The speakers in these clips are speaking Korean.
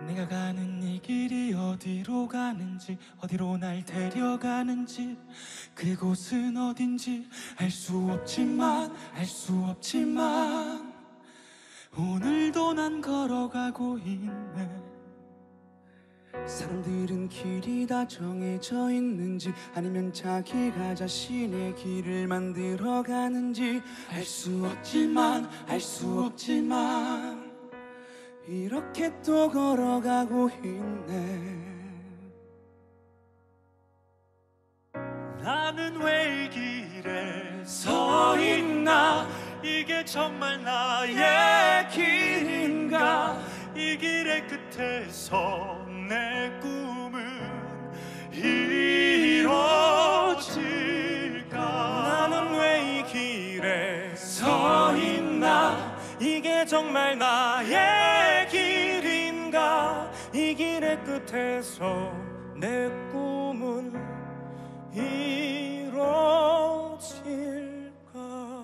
내가 가는 이 길이 어디로 가는지, 어디로 날 데려가는지, 그곳은 어딘지 알 수 없지만, 알 수 없지만 오늘도 난 걸어가고 있네. 사람들은 길이 다 정해져 있는지, 아니면 자기가 자신의 길을 만들어 가는지 알 수 없지만, 알 수 없지만 이렇게 또 걸어가고 있네. 나는 왜 이 길에 서 있나? 이게 정말 나의 길인가? 이 길의 끝에서 내 꿈은 이루어질까? 나는 왜 이 길에 서 있나? 이게 정말 나의 길인가? 이 길의 끝에서 내 꿈은 이루어질까?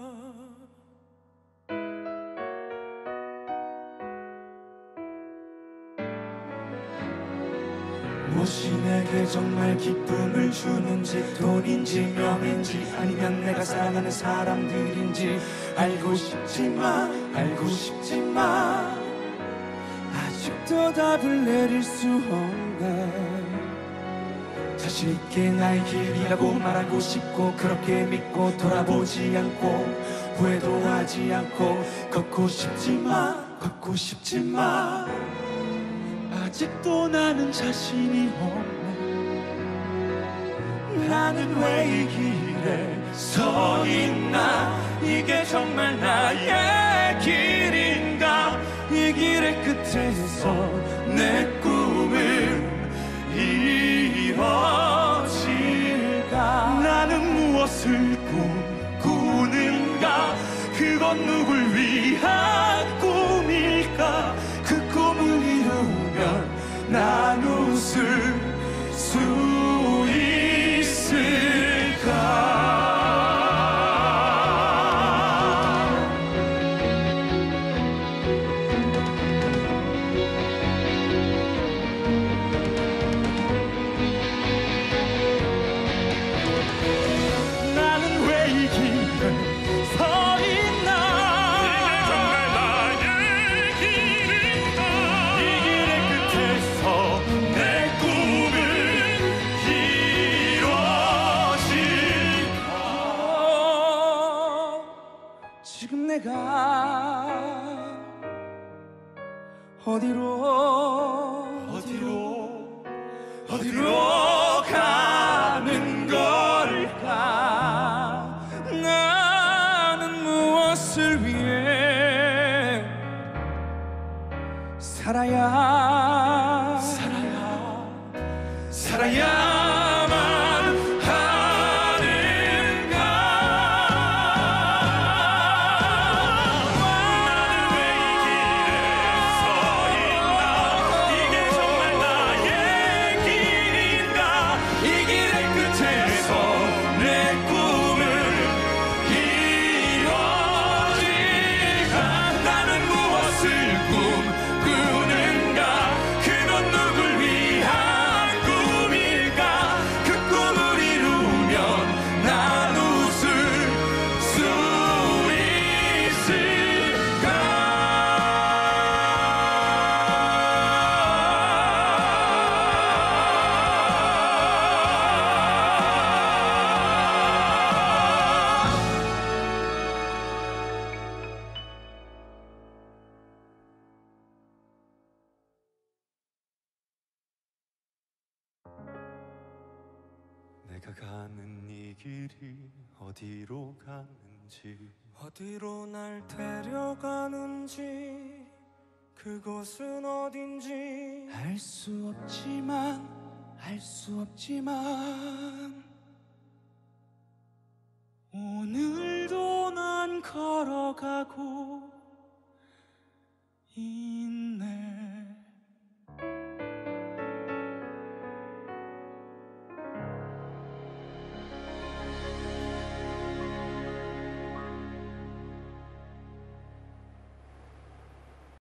무엇이 내게 정말 기쁨을 주는지, 돈인지 명인지 아니면 내가 사랑하는 사람들인지 알고 싶지만, 알고 싶지만 아직도 답을 내릴 수 없네. 자신 있게 나의 길이라고 말하고 싶고, 그렇게 믿고 돌아보지 않고 후회도 하지 않고 걷고 싶지만, 걷고 싶지만 아직도 나는 자신이 없네. 나는 왜 이 길에 서 있나? 이게 정말 나의 길인가? 이 길의 끝에서 내 꿈은 이루어질까? 나는 무엇을 꿈꾸는가? 그건 누굴 위한 꿈일까? 그 꿈을 이루면 난 웃을 수 있을까? 내가 어디로 가는 걸까? 나는 무엇을 위해 살아야만 내가 가는 이 길이 어디로 가는지, 어디로 날 데려가는지, 그곳은 어딘지 알 수 없지만, 알 수 없지만 오늘도 난 걸어가고